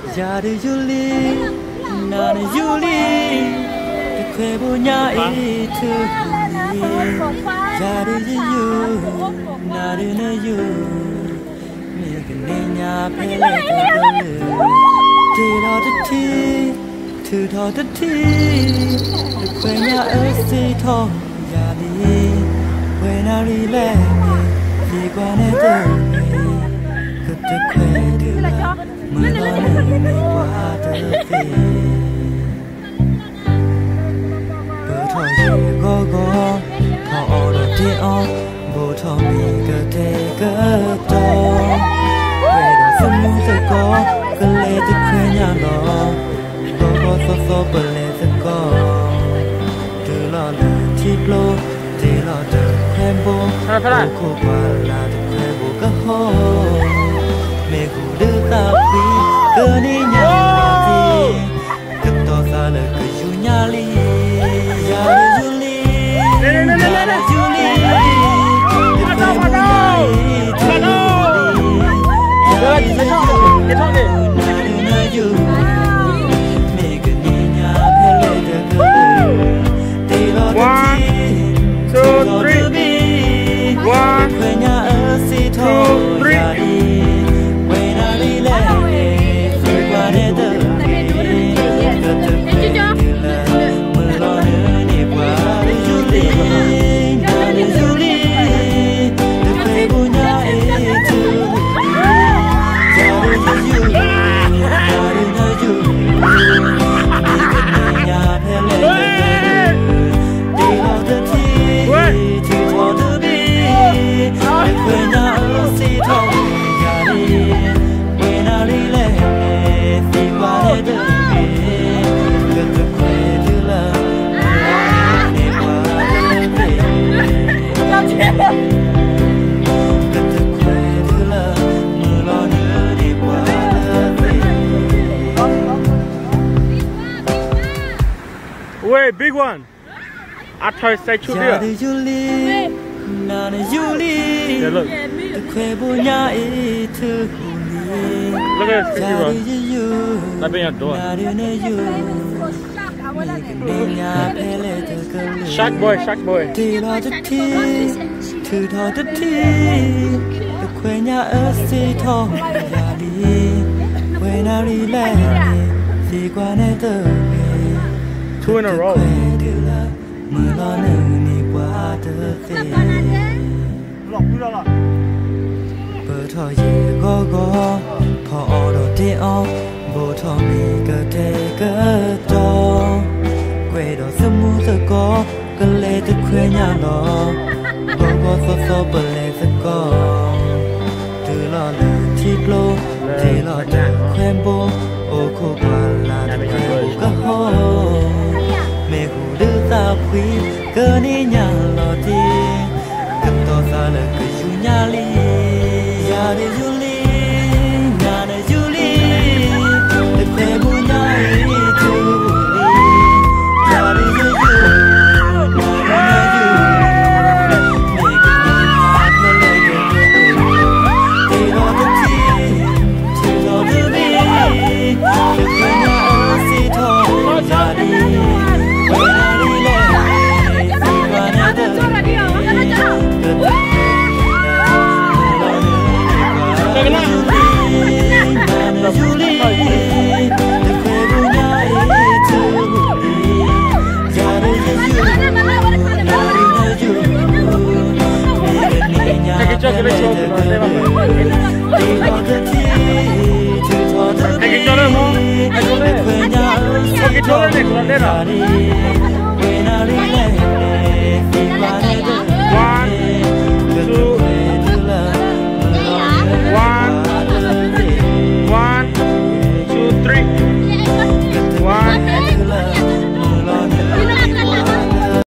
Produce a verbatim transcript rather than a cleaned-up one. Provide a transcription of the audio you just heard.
Giờ đi du lịch, nào đi du lịch, để quê bố nhà ý thương đi. Giờ đi du, nào đi nơi du, mình cần nên nhà phải lấy cái lửa. Đi đó đất thi, thử đó đất thi, để quê nhà ở xí thôi. Giờ đi, quê nào đi lên, đi qua nơi tôi, cứ tự quê đi là. Mưa lo đi qua tới về bữa thôi chỉ có có họ đầu tiên ông bố thôi mình cơ thể cơ to về đó sớm muốn sẽ có cơ lệ từ khuya nhà đó có có so so bờ lệ sẽ có từ lo là chip lô từ lo từ khuya bố bố khô qua là từ khuya bố cả hồ mẹ cụ đưa ta đi cơ đi nhà đi cực to xa lời cười du nhà li nhà đi du li nhà đi du li cực to xa lời cười du nhà đi mẹ cứ đi nhà phải lấy được cơ đi lo đi two three one quê nhà ở xí thôi nhà đi Wait, big one. I try to say two there. Yeah, look. Look at this, bro. That being a door. Shark boy, shark boy. Two in a row. Bữa thôi chỉ có có họ đầu tiên ông bố thôi mình cơ thể cơ to quê đó sớm muốn sẽ có cơ lệ từ khuya nhà đó có có so so bờ lệ sẽ có từ lo là chip lô thì lo từ khuya bố ô khô qua là từ khuya bố cả hồ mẹ cụ đưa ta quý cơ ní nhà lo đi cực to xa lời cười du nhà li nhà đi du li nhà đi du li để quê bố nhà ý tu li nhà đi du du nhà đi du mẹ cứ nhìn nhà theo lời cười thì lo tất chi thì lo đưa đi để quê nhà ở xí thôi nhà đi quê nhà đi lên thì qua nơi đời Hay que echarle, ¿no? Hay que echarle. Hay que echarle,